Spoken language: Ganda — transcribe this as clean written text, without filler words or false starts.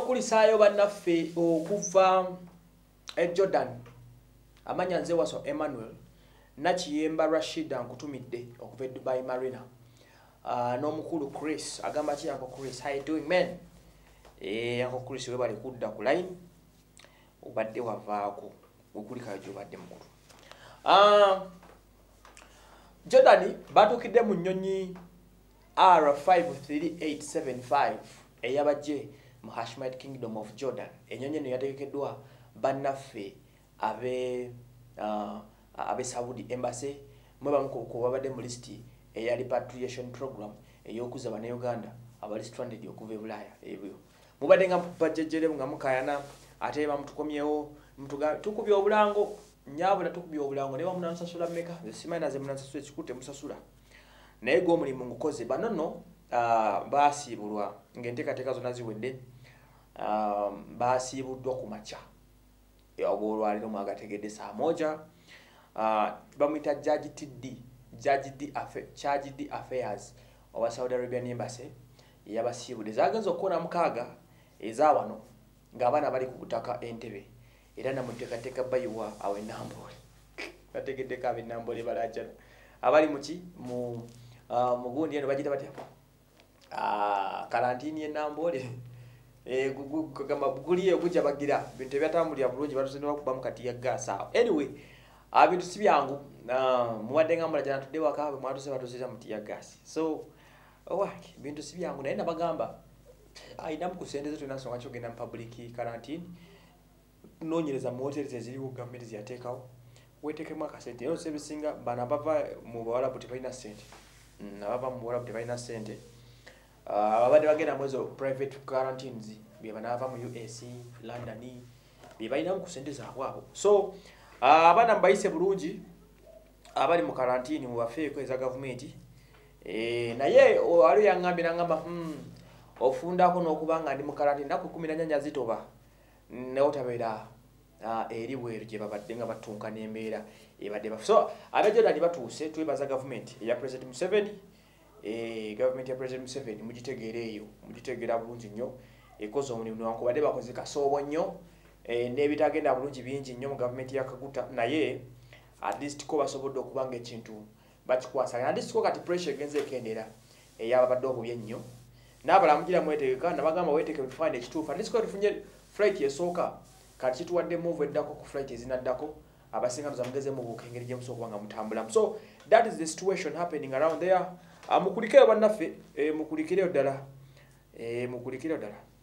kukulisaayo bannaffe okuva Jordan amanya nze Waso Emmanuel Nakiyemba Rashida nkutumidde okuva Dubai Marina n'omukulu Chris agamba ki Uncle Chris, how you doing man? Uncle Chris we bali kudda ku line obadde wavaako okulikayo gyobadde mukulu. Jordan batukidde mu nnyonyi R53875 eyabajje mu Hashemite Kingdom of Jordan. Ennyonyi eno yategekeddwa bannaffe abe Saudi Embassy mwe bamu ku babadde mu listi eya repatriation program ey'okuza bana Uganda abali stranded okuva e Bulaaya ebyo. Mubadde nga bajjejjere nga mukayana ate bamutukomyewo tukubye obulango nyabula tukubye obulango ne bamunansasula mmeka simanyi ze munansasula ekikute musasula naye go omulimu ngukoze banono baasiibulwa ng'enteekateeka zonna ziwedde baasiibuddwa ku makya olwaliro mwagategedde saa moja bamuyita Charge D Affairs owa Saudi Arabian Embassy yabasiibudde zaagenza okukoona mukaaga eza wano ng'abaana bali ku butaka Entebbe era namuteekateeka bayiwa awe Nambole bategeddeko abe Nambole balajana abali muki mu gundi eno bagita batya karantini Nambole kugamba guliye okujja bagira bintu ebyatambulira bulungi batusendewa kuba mu kati ya gas awo. Anyway bintu si byangu muwadde nga mulajana tudde waka mwatuse batuseza muti ya gas so bintu si byangu naye nabagamba ayinamu ku sente ze tulina nsonga kyogenda mu public quarantine nonyereza mu hoteli eziriwo gavumenti ziyateekawo weetekemu akasente era osebisinga bana bava mu Bawarabu tebalina ssente abava mu Bawarabu tebalina ssente ababadde bagenda mu ezo private quarantines bye banava mu US London bye balinamu ku sente zaabwe abo so abaana mbayise bulungi abali mu quarantine mu bafeeko eza gavumenti naye ali yangambye nangamba ofundako n'okubanga ndi mu quarantine naku 14 zitoba neotabeera eri bweru gye babadde nga batunka n'embeera ebadde bafu so ab'Jordan batuuse twebaza gavumenti eya President Museveni gavumenti ya President Museveni mugitegeera bulungi nnyo ekoze omulimu newankubadde bakoze kasoobo nnyo n'ebitagenda bulungi bingi nnyo mu gavumenti ya Kaguta naye at least ko basobodde okuba nga ekintu bakikwasa at least ko kati pressure egenze ekendera eyabadde obubye nnyo n'abalamugira mwetegeka nabagamba weeteke bifaanyi ekituufu at least ko tufunye flight esooka kati kituwadde move eddako ku flight ezinaddako abasinga muzamugeze mu bukengeri gye musobola kuba nga mutambulamu so that is the situation happening around there mukulikire bannaffe mukulikireyo ddala